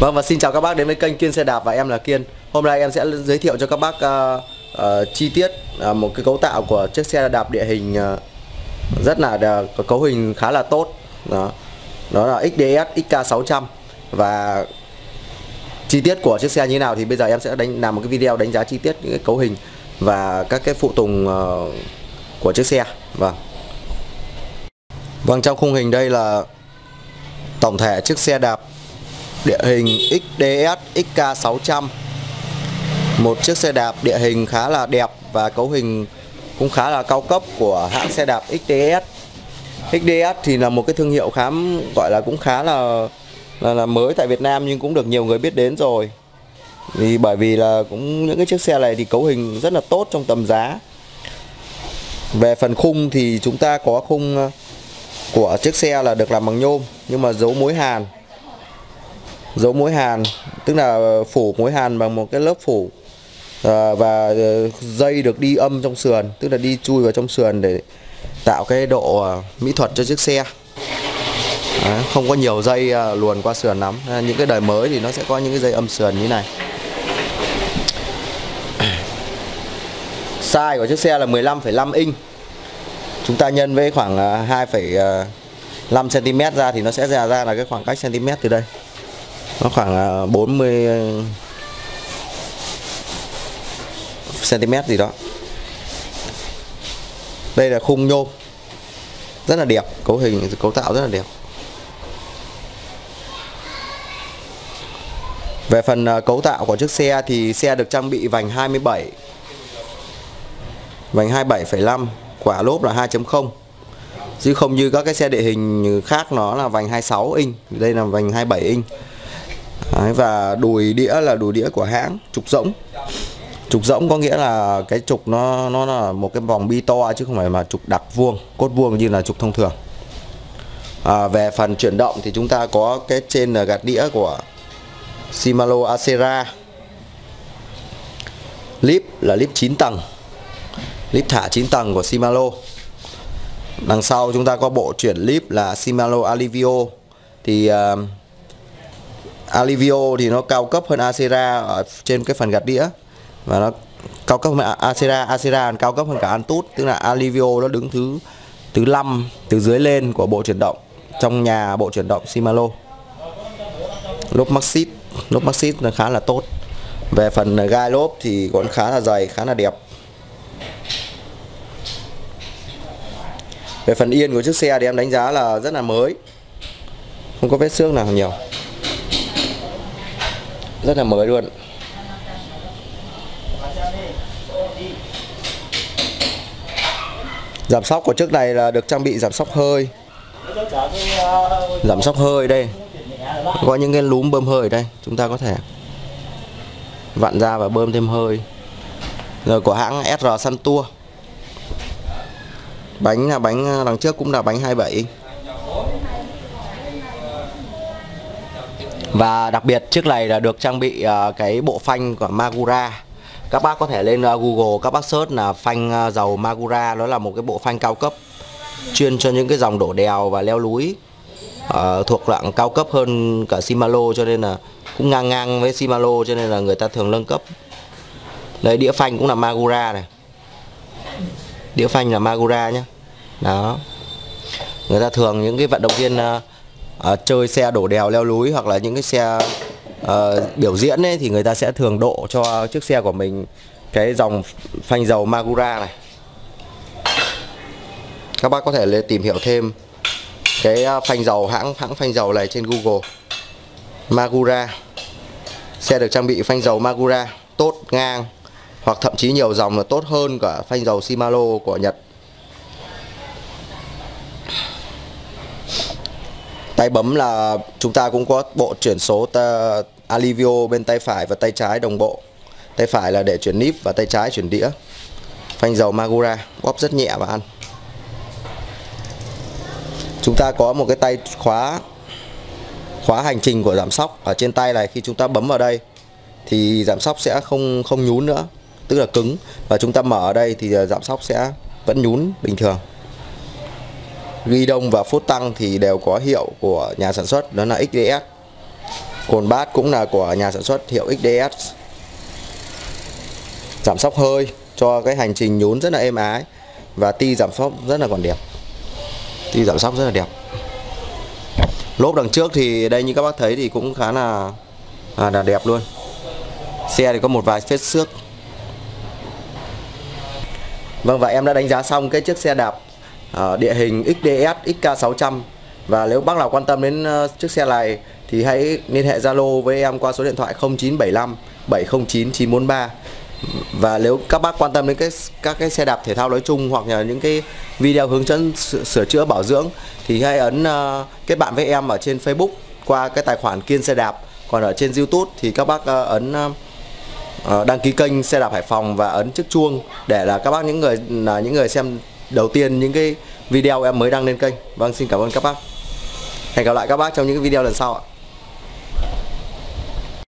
Vâng, và xin chào các bác đến với kênh Kiên Xe Đạp và em là Kiên. Hôm nay em sẽ giới thiệu cho các bác chi tiết một cái cấu tạo của chiếc xe đạp địa hình rất là có cấu hình khá là tốt. Đó là XDS XK600. Và chi tiết của chiếc xe như thế nào thì bây giờ em sẽ làm một cái video đánh giá chi tiết những cái cấu hình và các cái phụ tùng của chiếc xe. Vâng, trong khung hình đây là tổng thể chiếc xe đạp địa hình XDS XK600. Một chiếc xe đạp địa hình khá là đẹp và cấu hình cũng khá là cao cấp của hãng xe đạp XDS. XDS thì là một cái thương hiệu gọi là cũng khá là mới tại Việt Nam, nhưng cũng được nhiều người biết đến rồi. Bởi vì là cũng những cái chiếc xe này thì cấu hình rất là tốt trong tầm giá. Về phần khung thì chúng ta có khung của chiếc xe là được làm bằng nhôm, nhưng mà giấu mối hàn, tức là phủ mối hàn bằng một cái lớp phủ, và dây được đi âm trong sườn, tức là đi chui vào trong sườn để tạo cái độ mỹ thuật cho chiếc xe. Không có nhiều dây luồn qua sườn lắm. Những cái đời mới thì nó sẽ có những cái dây âm sườn như này. Size của chiếc xe là 15,5 inch. Chúng ta nhân với khoảng 2,5 cm ra thì nó sẽ ra là cái khoảng cách cm từ đây. Nó khoảng 40 cm gì đó. Đây là khung nhôm rất là đẹp, cấu tạo rất là đẹp. Về phần cấu tạo của chiếc xe thì xe được trang bị vành 27, vành 27,5, quả lốp là 2.0, chứ không như các cái xe địa hình khác nó là vành 26 inch, đây là vành 27 inch. Và đùi đĩa là đùi đĩa của hãng, trục rỗng có nghĩa là cái trục nó là một cái vòng bi to chứ không phải mà trục đặc vuông, cốt vuông như là trục thông thường. Về phần chuyển động thì chúng ta có cái trên là gạt đĩa của Shimano Acera. Líp là líp 9 tầng, líp thả 9 tầng của Shimano. Đằng sau chúng ta có bộ chuyển líp là Shimano Alivio. Thì Alivio thì nó cao cấp hơn Acera ở trên cái phần gạt đĩa, và nó cao cấp hơn Acera cao cấp hơn cả Antutu, tức là Alivio nó đứng thứ 5 từ dưới lên của bộ chuyển động trong nhà bộ chuyển động Shimano. Lốp Maxxis nó khá là tốt. Về phần gai lốp thì còn khá là dày, khá là đẹp. Về phần yên của chiếc xe thì em đánh giá là rất là mới, không có vết xước nào nhiều, rất là mới luôn. Giảm xóc của chiếc này là được trang bị giảm xóc hơi. Giảm xóc hơi đây, có những cái núm bơm hơi ở đây, chúng ta có thể vặn ra và bơm thêm hơi. Rồi của hãng SR Suntour. Bánh đằng trước cũng là bánh 27 inch. Và đặc biệt chiếc này là được trang bị cái bộ phanh của Magura. Các bác có thể lên Google các bác search là phanh dầu Magura. Nó là một cái bộ phanh cao cấp chuyên cho những cái dòng đổ đèo và leo núi, thuộc dạng cao cấp hơn cả Shimano, cho nên là cũng ngang với Shimano, cho nên là người ta thường nâng cấp. Đây, đĩa phanh cũng là Magura này, đĩa phanh là Magura nhé. Đó, người ta thường những cái vận động viên chơi xe đổ đèo leo núi hoặc là những cái xe biểu diễn ấy, thì người ta sẽ thường độ cho chiếc xe của mình cái dòng phanh dầu Magura này. Các bác có thể tìm hiểu thêm cái phanh dầu hãng phanh dầu này trên Google. Magura. Xe được trang bị phanh dầu Magura tốt ngang, hoặc thậm chí nhiều dòng là tốt hơn cả phanh dầu Shimano của Nhật. Tay bấm là chúng ta cũng có bộ chuyển số Alivio bên tay phải và tay trái đồng bộ. Tay phải là để chuyển níp và tay trái chuyển đĩa. Phanh dầu Magura, bóp rất nhẹ và ăn. Chúng ta có một cái tay khóa hành trình của giảm xóc ở trên tay này. Khi chúng ta bấm vào đây thì giảm xóc sẽ không nhún nữa, tức là cứng. Và chúng ta mở ở đây thì giảm xóc sẽ vẫn nhún bình thường. Ghi đông và phút tăng thì đều có hiệu của nhà sản xuất, đó là XDS. Cồn bát cũng là của nhà sản xuất hiệu XDS. Giảm xóc hơi cho cái hành trình nhún rất là êm ái. Và ti giảm xóc rất là còn đẹp. Ti giảm xóc rất là đẹp. Lốp đằng trước thì đây như các bác thấy thì cũng khá là đẹp luôn. Xe thì có một vài vết xước. Vâng, và em đã đánh giá xong cái chiếc xe đạp địa hình XDS XK600. Và nếu bác nào quan tâm đến chiếc xe này thì hãy liên hệ Zalo với em qua số điện thoại 0975 709 943. Và nếu các bác quan tâm đến các cái xe đạp thể thao nói chung, hoặc là những cái video hướng dẫn sửa chữa bảo dưỡng, thì hãy ấn kết bạn với em ở trên Facebook qua cái tài khoản Kiên Xe Đạp. Còn ở trên YouTube thì các bác ấn đăng ký kênh Xe Đạp Hải Phòng và ấn chiếc chuông để là các bác những người xem đầu tiên những cái video em mới đăng lên kênh. Vâng, xin cảm ơn các bác. Hẹn gặp lại các bác trong những cái video lần sau ạ.